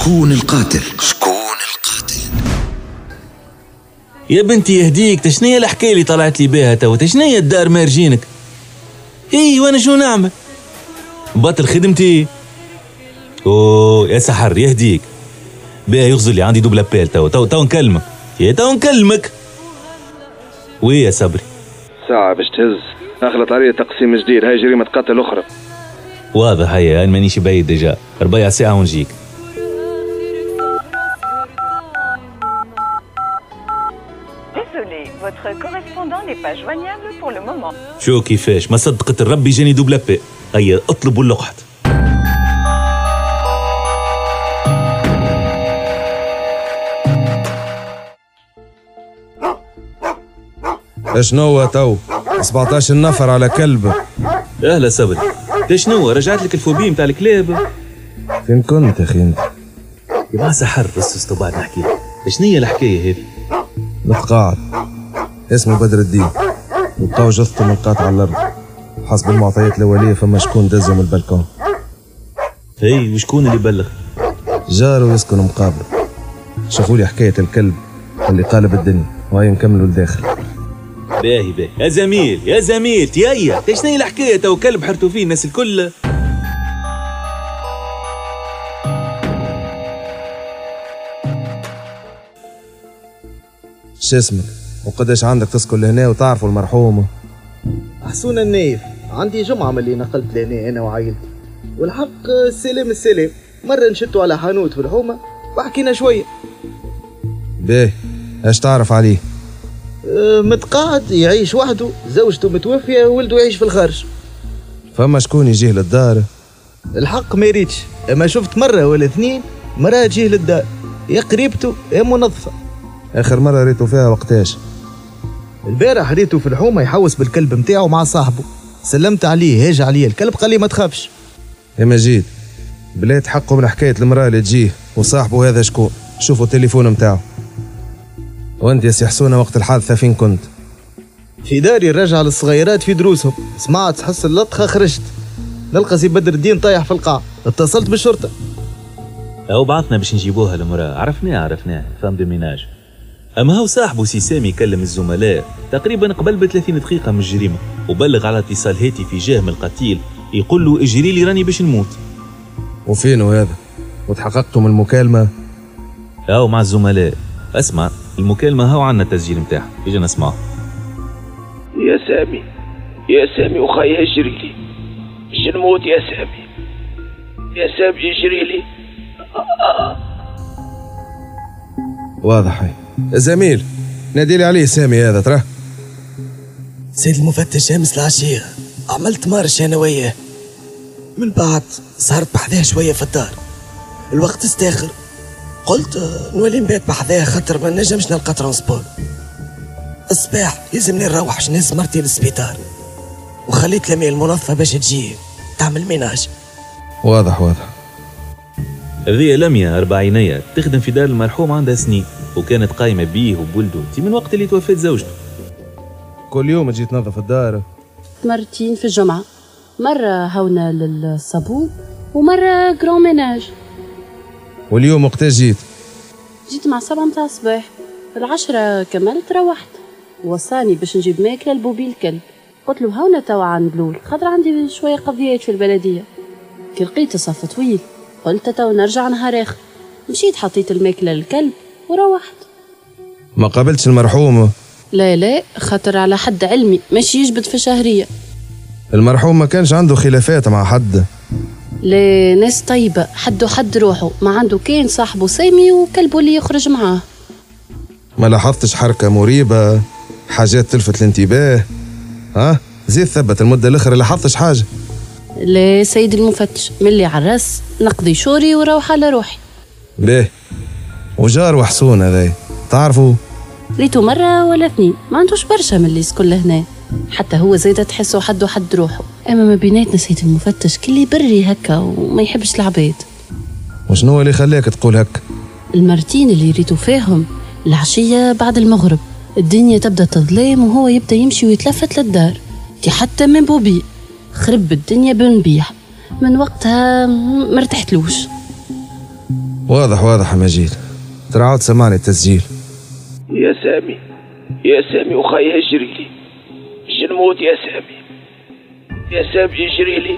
شكون القاتل؟ شكون القاتل؟ يا بنتي يهديك، تشنية الحكاية اللي طلعت لي بيها تو؟ تشنية الدار مارجينك؟ اي وانا شو نعمل؟ بطل خدمتي. اوه يا سحر يهديك، بيها يغزل لي عندي دوبل ابيل تو نكلمك. تو نكلمك. وي يا صبري؟ ساعة باش تهز، اغلط عليه تقسيم جديد، هاي جريمة قتل اخرى. واضح، هيا انا مانيش بعيد ديجا، ربيع ساعة ونجيك. Votre correspondant n'est pas joignable pour le moment. شو كيفاش؟ ما صدقت الرب جاني دوبل ابي. هيا اطلبوا اللقحة. شنو تو 17 نفر على كلب؟ اهلا صبري، شنو رجعت لك الفوبي متاع الكلاب؟ فين كنت اخي انت؟ يا سحر بس بعد نحكي لك. شنو الحكايه هذه؟ متقاعد اسمه بدر الدين، وبقاو جثته ملقات على الارض. حسب المعطيات الاوليه فما شكون دزه من البلكون. هي وشكون اللي بلغ؟ جاره يسكن مقابل. شافوا لي حكايه الكلب اللي قالب الدنيا، وهي نكملوا لداخل. باهي يا زميل يا زميل تيايا، شنو هي الحكايه تو؟ كلب حرتوا فيه الناس الكل. شو اسمك وقداش عندك تسكن لهنا وتعرفوا المرحومه؟ حسون النايف، عندي جمعة من اللي نقلت لهنا أنا وعائلتي، والحق السلام مرة نشتوا على حانوت في الحومة وحكينا شوية. باهي، ايش تعرف عليه؟ متقاعد يعيش وحده، زوجته متوفية وولده يعيش في الخارج. فما شكون يجيه للدار؟ الحق ما ريتش، اما شفت مرة ولا اثنين مرة تجيه للدار، يا قريبته يا منظفة. اخر مرة ريتو فيها وقتاش؟ البارح ريته في الحومة يحوس بالكلب متاعه مع صاحبه، سلمت عليه هاج عليه الكلب قال لي ما تخافش. يا مجيد بلا تحقوا من حكاية المرأة اللي تجيه وصاحبه هذا شكون؟ شوفوا التليفون متاعه. وانت يا سي حسونة وقت الحادثة فين كنت؟ في داري الرجعة للصغيرات في دروسهم، سمعت حس اللطخة خرجت، نلقى سي بدر الدين طايح في القاع، اتصلت بالشرطة. أو بعثنا باش نجيبوها المرأة، عرفناها فام دو ميناج. أما هو صاحبه سي سامي كلم الزملاء تقريبا قبل ب30 دقيقة من الجريمة، وبلغ على اتصال هاتفي جاه من القتيل يقول له اجري لي راني باش نموت. وفينو هذا؟ وتحققتوا من المكالمة؟ أو مع الزملاء. اسمع المكالمة هاو عنا التسجيل متاعها، اجا نسمعه. يا سامي وخاي اجري لي، باش نموت يا سامي اجري لي. واضح. هاي زميل نادي لي عليه سامي هذا تراه. سيد المفتش امس العشية عملت مارش انا وياه، من بعد صارت بحذاه شوية في الدار، الوقت استاخر، قلت نولي نبات بحذاه خاطر ما نجمش نلقى ترانسبور. الصباح يلزمني نروح باش نهز مرتي للسبيطار، وخليت لمي المنظفة باش تجي تعمل ميناج. واضح. هذه لميا أربعينية تخدم في دار المرحوم عندها سنين، وكانت قايمة بيه وبولده من وقت اللي توفت زوجته. كل يوم تجي تنظف الدار؟ مرتين في الجمعة، مرة هونة للصابون ومرة جران ميناج. واليوم وقتاش جيت؟ جيت مع 7 متاع الصباح، 10 كملت روحت، وصاني باش نجيب ماكلة لبوبي الكلب. قلت له هونة توا عند لول خاطر عندي شوية قضيات في البلدية. كي لقيت صف طويل قلت تو نرجع نهار اخر، مشيت حطيت الماكلة للكلب وروحت. ما قابلتش المرحومة؟ لا خاطر على حد علمي ماشي يجبد في شهرية. المرحوم ما كانش عنده خلافات مع حد؟ لا ناس طيبة، حد روحه، ما عنده كان صاحبه سامي وكلبه اللي يخرج معاه. ما لاحظتش حركة مريبة، حاجات تلفت الانتباه؟ زيد ثبت المدة الاخرى لاحظتش حاجة؟ لا سيد المفتش، ملي عرس نقضي شوري وروح على روحي. ليه؟ وجار وحسون هذا تعرفوا؟ ريتو مرة ولا 2، ما عندوش برشا من اللي يسكن لهنا، حتى هو زايدة تحسه حد روحه. اما ما بيناتنا سيد المفتش كلي بري هكا وما يحبش العباد. وشنو اللي خلاك تقول هكا؟ المرتين اللي ريتو فيهم العشية بعد المغرب، الدنيا تبدا تظلم وهو يبدا يمشي ويتلفت للدار، حتى من بوبي خرب الدنيا بنبيح، من وقتها مرتحتلوش. واضح واضح يا مجيد، ترى عاود سمعني التسجيل. يا سامي يا سامي وخاي اجري لي، نموت يا سامي، يا سامي اجري لي.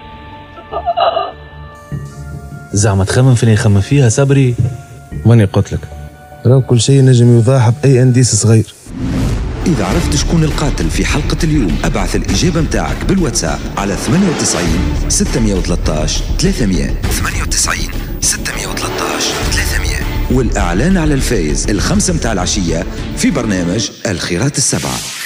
زعما تخمم فين يخمم فيها صبري؟ ماني قلت لك راه كل شيء نجم يوضح بأي انديس صغير. إذا عرفت شكون القاتل في حلقة اليوم ابعث الإجابة متاعك بالواتساب على 98 613 300 98 613 300 والإعلان على الفائز 5 متاع العشية في برنامج الخيرات السبعة.